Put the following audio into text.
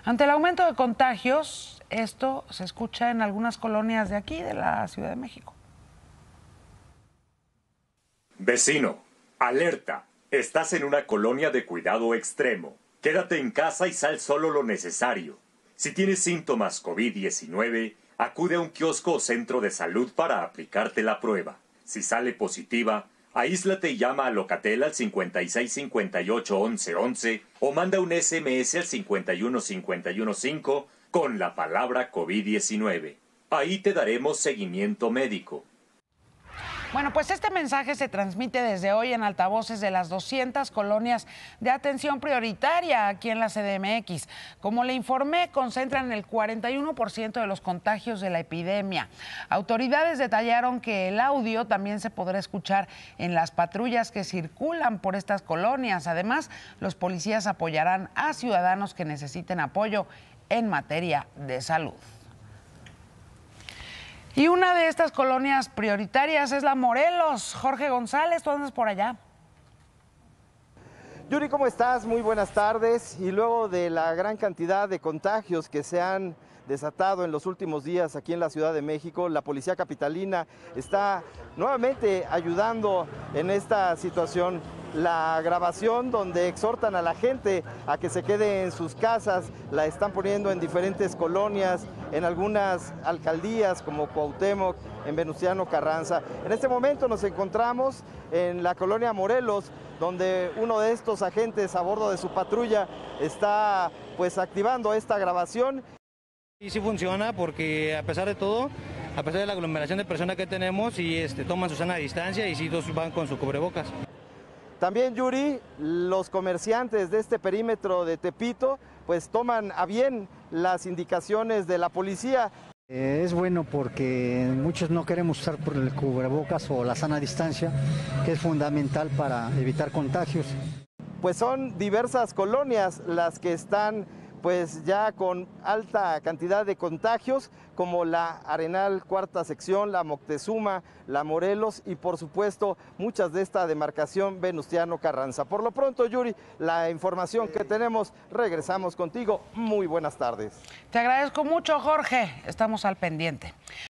Ante el aumento de contagios, esto se escucha en algunas colonias de aquí, de la Ciudad de México. Vecino, alerta. Estás en una colonia de cuidado extremo. Quédate en casa y sal solo lo necesario. Si tienes síntomas COVID-19, acude a un kiosco o centro de salud para aplicarte la prueba. Si sale positiva, aíslate y llama a Locatel al 5658-1111 o manda un SMS al 51515 con la palabra COVID-19. Ahí te daremos seguimiento médico. Bueno, pues este mensaje se transmite desde hoy en altavoces de las 200 colonias de atención prioritaria aquí en la CDMX. Como le informé, concentran el 41% de los contagios de la epidemia. Autoridades detallaron que el audio también se podrá escuchar en las patrullas que circulan por estas colonias. Además, los policías apoyarán a ciudadanos que necesiten apoyo en materia de salud. Y una de estas colonias prioritarias es la Morelos. Jorge González, ¿tú andas por allá? Yuri, ¿cómo estás? Muy buenas tardes. Y luego de la gran cantidad de contagios que se han desatado en los últimos días aquí en la Ciudad de México, la Policía Capitalina está nuevamente ayudando en esta situación. La grabación donde exhortan a la gente a que se quede en sus casas la están poniendo en diferentes colonias, en algunas alcaldías como Cuauhtémoc, en Venustiano Carranza. En este momento nos encontramos en la colonia Morelos, donde uno de estos agentes a bordo de su patrulla está pues activando esta grabación. Y sí funciona porque a pesar de todo, a pesar de la aglomeración de personas que tenemos, y toman su sana distancia y sí todos van con su cubrebocas. También, Yuri, los comerciantes de este perímetro de Tepito pues toman a bien las indicaciones de la policía. Es bueno porque muchos no queremos usar por el cubrebocas o la sana distancia, que es fundamental para evitar contagios. Pues son diversas colonias las que están pues ya con alta cantidad de contagios, como la Arenal Cuarta Sección, la Moctezuma, la Morelos y por supuesto muchas de esta demarcación Venustiano Carranza. Por lo pronto, Yuri, la información que tenemos, regresamos contigo. Muy buenas tardes. Te agradezco mucho, Jorge. Estamos al pendiente.